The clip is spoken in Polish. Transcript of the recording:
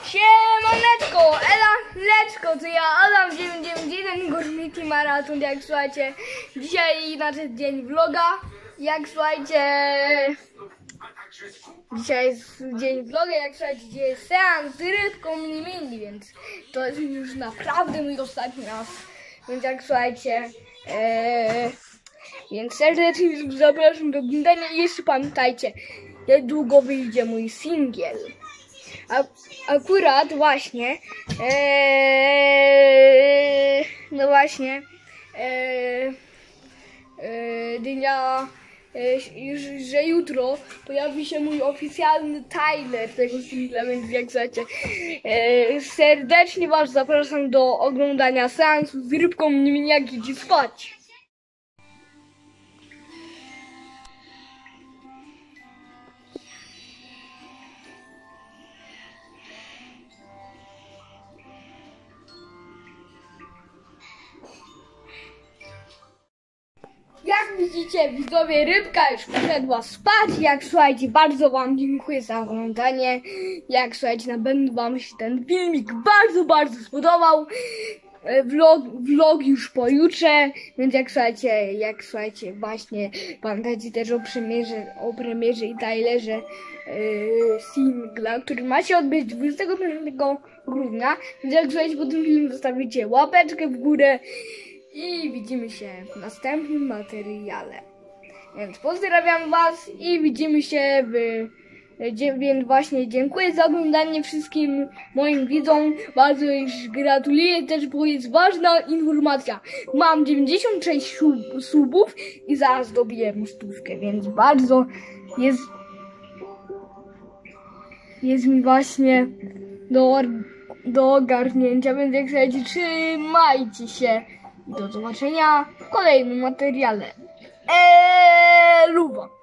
Siemaneczko, Elaneczko, to ja Adam 991, Gormiti Maraton, jak słuchajcie, dzisiaj znaczy dzień vloga, jak słuchajcie, dzisiaj jest dzień vloga, jak słuchajcie, dzisiaj jest seans z rybką mini, więc to jest już naprawdę mój ostatni raz, więc jak słuchajcie, więc serdecznie zapraszam do oglądania i jeszcze pamiętajcie, niedługo wyjdzie mój singiel. Akurat właśnie, no właśnie, dnia, że jutro pojawi się mój oficjalny trailer tego singla, więc jak słuchajcie, serdecznie was zapraszam do oglądania seansu z rybką mini, jak idzie spać. Jak widzicie, widzowie, rybka już poszedła spać. Jak słuchajcie, bardzo wam dziękuję za oglądanie. Jak słuchajcie, na pewno wam się ten filmik bardzo spodobał. Vlog już pojutrze, więc jak słuchajcie, właśnie pamiętajcie też o premierze i trailerze singla, który ma się odbyć 25 grudnia. Więc jak słuchajcie, po tym filmie zostawicie łapeczkę w górę. I widzimy się w następnym materiale. Więc pozdrawiam was i widzimy się więc właśnie dziękuję za oglądanie wszystkim moim widzom. Bardzo już gratuluję też, bo jest ważna informacja. Mam 96 subów i zaraz dobiję 100, więc bardzo jest mi właśnie do ogarnięcia, więc jak słuchajcie, trzymajcie się. Do zobaczenia w kolejnym materiale. Luwa.